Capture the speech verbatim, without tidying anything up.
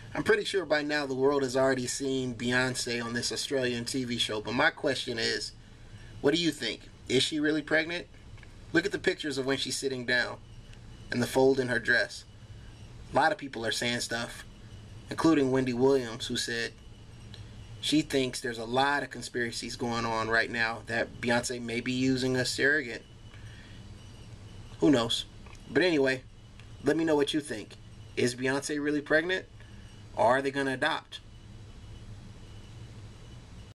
I'm pretty sure by now the world has already seen Beyonce on this Australian T V show, but my question is, what do you think? Is she really pregnant? Look at the pictures of when she's sitting down and the fold in her dress. A lot of people are saying stuff, including Wendy Williams, who said she thinks there's a lot of conspiracies going on right now that Beyonce may be using a surrogate. Who knows? But anyway, let me know what you think. Is Beyonce really pregnant? Or are they going to adopt?